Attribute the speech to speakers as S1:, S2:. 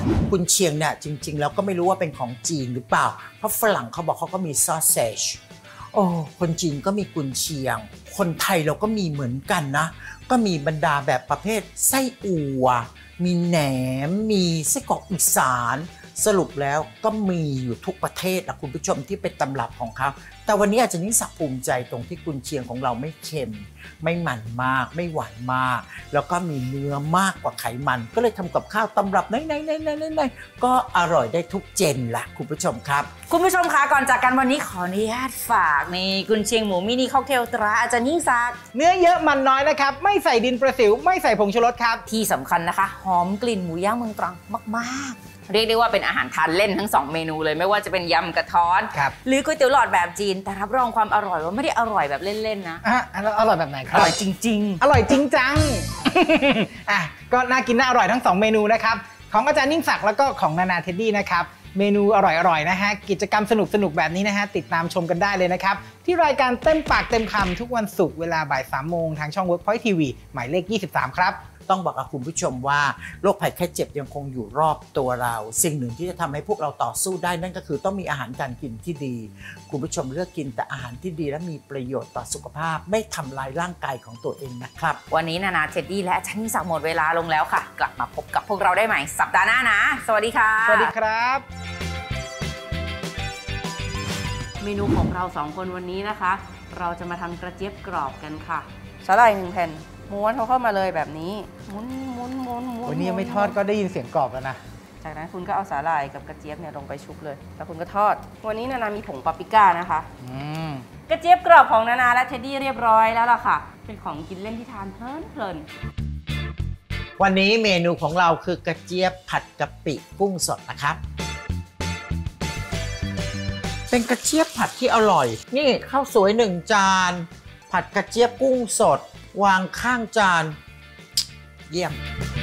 S1: กุนเชียงเนี่ยจริงๆแล้วก็ไม่รู้ว่าเป็นของจีนหรือเปล่าเพราะฝรั่งเขาบอกเขาก็มีซอสเซจโอ้คนจีนก็มีกุนเชียงคนไทยเราก็มีเหมือนกันนะก็มีบรรดาแบบประเภทไส้อั่วมีแหนมมีไส้กรอกอีสานสรุปแล้วก็มีอยู่ทุกประเทศนะคุณผู้ชมที่เป็นตำรับของเขาแต่วันนี้อาจจะนิสักภูมิใจตรงที่กุนเชียงของเราไม่เค็มไม่มันมากไม่หวานมากแล้วก็มีเนื้อมากกว่าไขมันก็เลยทำกับข้าวตำรับไหนก็อร่อยได้ทุกเจนละคุณผู้ชมครับ
S2: คุณผู้ชมคะก่อนจากกันวันนี้ขออนุญาตฝากนี่กุนเชียงหมูมินิค็อกเทลตราอาจารย์ยิ่งศักดิ์
S3: เนื้อเยอะมันน้อยนะครับไม่ใส่ดินประสิวไม่ใส่ผงชูรสครับ
S2: ที่สำคัญนะคะหอมกลิ่นหมูย่างเมืองตรังมากๆเรียกได้ว่าเป็นอาหารทานเล่นทั้ง2เมนูเลยไม่ว่าจะเป็นยำกระท้อนหรือก๋วยเตี๋ยวหลอดแบบจีนแต่รับรองความอร่อยว่าไม่ได้อร่อยแบบเล่นๆนะ
S3: อร่อยแบบไหนครับ
S2: อร่อยจริง
S3: ๆอร่อยจริงจังก็น่ากินน่าอร่อยทั้ง2เมนูนะครับของอาจารย์ยิ่งศักดิ์แล้วก็ของนานาเท็ดดี้นะครับเมนูอร่อยๆนะฮะกิจกรรมสนุกๆแบบนี้นะฮะติดตามชมกันได้เลยนะครับที่รายการเต็มปากเต็มคำทุกวันศุกร์เวลาบ่าย 3 โมงทางช่อง Workpoint TV หมายเลข23ครับ
S1: ต้องบอกกับคุณผู้ชมว่าโรคภัยไข้เจ็บยังคงอยู่รอบตัวเราสิ่งหนึ่งที่จะทำให้พวกเราต่อสู้ได้นั่นก็คือต้องมีอาหารการกินที่ดีคุณผู้ชมเลือกกินแต่อาหารที่ดีและมีประโยชน์ต่อสุขภาพไม่ทำลายร่างกายของตัวเองนะครับ
S2: วันนี้นานาเท็ดดี้และอาจารย์ยิ่งศักดิ์หมดเวลาลงแล้วค่ะกลับมาพบกับพวกเราได้ใหม่สัปดาห์หน้านะสวัสดีค่ะ
S3: สวัสดีครับ
S2: เมนูของเรา2คนวันนี้นะคะเราจะมาทำกระเจี๊ยบกรอบกันค่ะสาหร่าย1 แผ่นม้วนเข้ามาเลยแบบนี้ม้วน
S3: วันนี้ยังไม่ทอดก็ได้ยินเสียงกรอบแล้วนะ
S2: จากนั้นคุณก็เอาสาหร่ายกับกระเจี๊ยบเนี่ยลงไปชุบเลยแล้วคุณก็ทอดวันนี้นานามีผงปาปริก้านะคะกระเจี๊ยบกรอบของนานาและเท็ดดี้เรียบร้อยแล้วล่ะค่ะเป็นของกินเล่นที่ทานเพลิน
S1: วันนี้เมนูของเราคือกระเจี๊ยบผัดกะปิกุ้งสดนะครับเป็นกระเจี๊ยบผัดที่อร่อยนี่ข้าวสวย1 จานผัดกระเจี๊ยบกุ้งสดวางข้างจานเยี่ยม